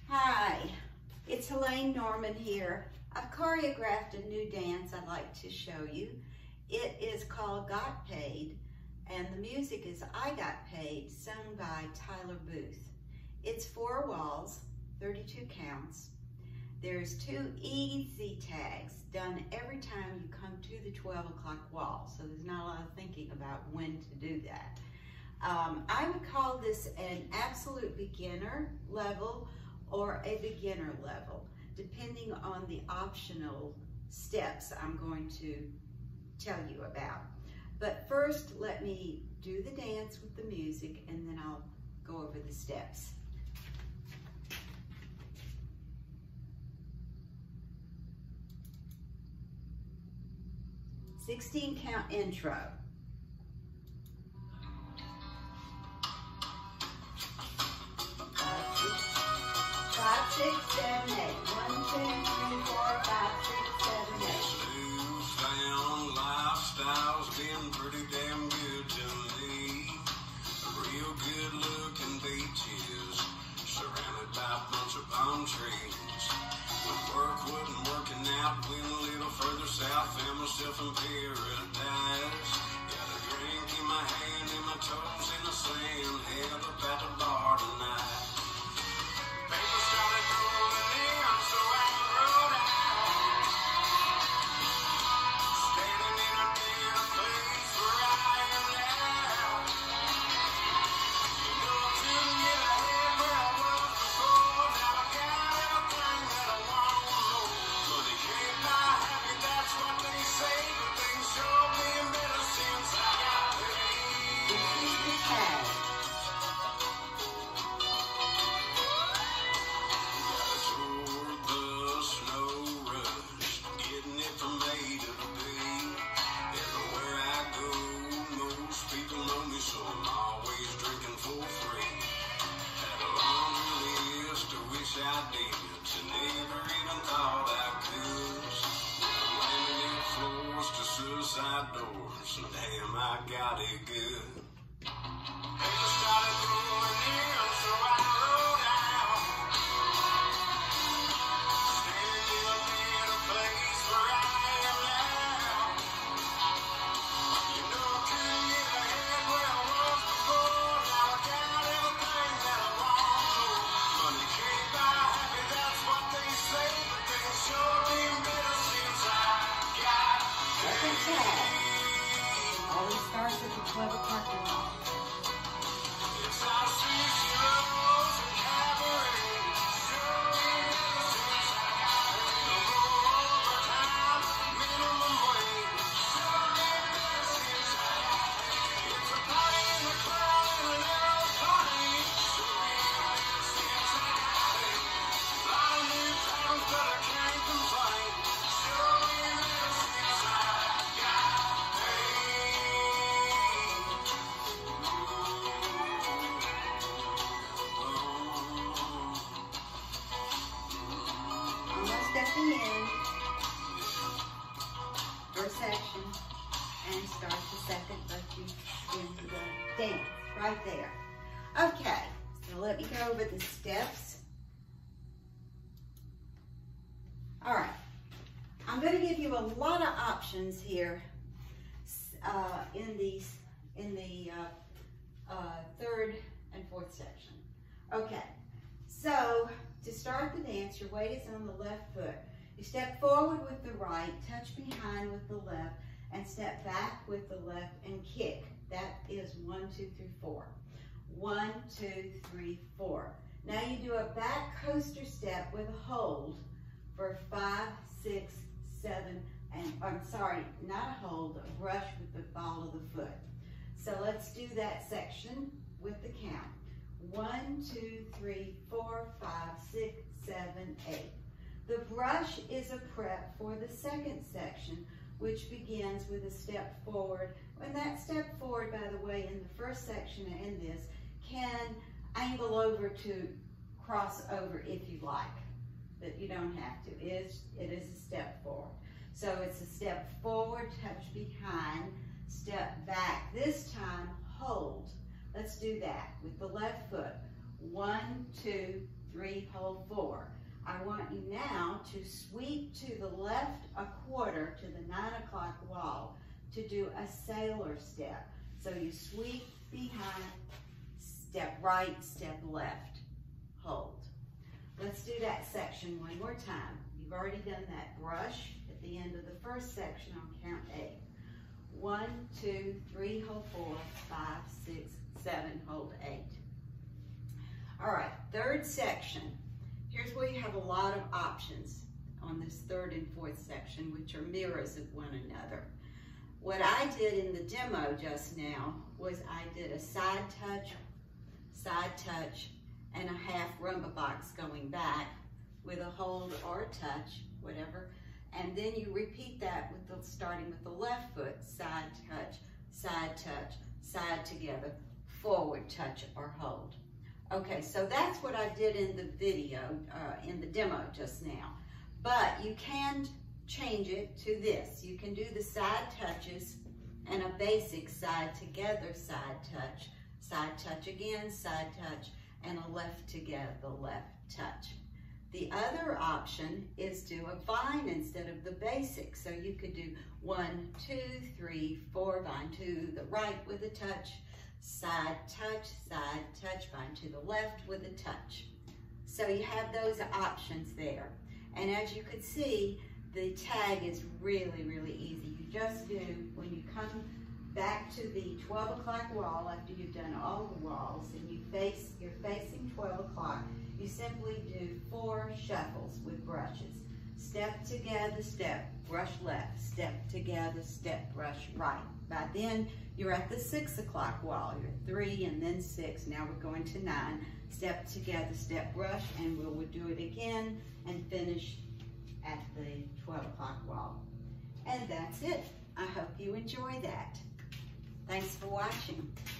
Hi, it's Helaine Norman here. I've choreographed a new dance I'd like to show you. It is called Got Paid, and the music is I Got Paid, sung by Tyler Booth. It's 4 walls, 32 counts. There's 2 easy tags done every time you come to the 12 o'clock wall, so there's not a lot of thinking about when to do that. I would call this an absolute beginner level or a beginner level, depending on the optional steps I'm going to tell you about. But first, let me do the dance with the music, and then I'll go over the steps. "16-count intro. 5, 6, 7, 8. 1, 2, 3, 4, 5, 6, 7, 8. Newfound lifestyle's been pretty damn good to me. Real good looking beaches, surrounded by a bunch of palm trees. When work wasn't working out, went a little further south, found myself in paradise. Got a drink in my hand and my toes in the sand, head up at the bar tonight. Paper started rolling in, so I rode out. Standing in a better place where I am now. You know I couldn't get ahead where I was before. Now I got everything that I want more. Money can't buy happy, that's what they say, but things sure been better since I got paid. This is the tag. Doors, and damn, I got it good. Paper started rolling in, so I rode out. Standing in a better place where I am now. You know I couldn't get ahead where I was before. Now I got everything that I want. Money can't buy happy, that's what they say, but things sure been better since I got Second tag. Always starts at the 12 o'clock wall. It's our sweet heroes and cabaret. Sure been better since I got paid. No more overtime, minimum wage. Sure been better since I got paid. It's a party in the club and an arrow party. Sure been better since I got paid. A lot of new problems, but I can't complain. Sure been better since I got paid. Almost at the end. First section. And start the second, but you into the dance right there. Okay, so let me go over the steps. All right, I'm going to give you a lot of options here in the third and fourth section. Okay, so to start the dance, your weight is on the left foot. You step forward with the right, touch behind with the left, and step back with the left and kick. That is 1, 2, 3, 4. 1, 2, 3, 4. Now you do a back coaster step with a hold for 5, 6, 7, and I'm sorry, not a hold, a brush with the ball of the foot. So let's do that section with the count. 1, 2, 3, 4, 5, 6, 7, 8. The brush is a prep for the second section, which begins with a step forward. And that step forward, by the way, in the first section and in this, can angle over to cross over if you like, but you don't have to. It is a step forward. So it's a step forward, touch behind, step back. This time, hold. Let's do that with the left foot. 1, 2, 3, hold 4. I want you now to sweep to the left a quarter to the 9 o'clock wall to do a sailor step. So you sweep behind, step right, step left, hold. Let's do that section one more time. You've already done that brush at the end of the first section on count 8. 1, 2, 3, hold 4, 5, 6, 7, hold 8. All right, third section. Here's where you have a lot of options on this third and fourth section, which are mirrors of one another. What I did in the demo just now was I did a side touch, and a half rumba box going back with a hold or a touch, whatever. And then you repeat that with the, starting with the left foot, side touch, side together, forward touch or hold. Okay, so that's what I did in the video, in the demo just now. But you can change it to this. You can do the side touches and a basic side together, side touch again, side touch, and a left together, left touch. The other option is do a vine instead of the basic. So you could do 1, 2, 3, 4, vine to the right with a touch, side touch, vine to the left with a touch. So you have those options there. And as you can see, the tag is really, really easy. You just do, when you come back to the 12 o'clock wall after you've done all the walls and you're facing 12 o'clock, you simply do 4 shuffles with brushes. Step together, step, brush left, step together, step, brush right. By then, you're at the 6 o'clock wall. You're 3 and then 6. Now we're going to 9. Step together, step, brush, and we'll do it again and finish at the 12 o'clock wall. And that's it. I hope you enjoy that. Thanks for watching.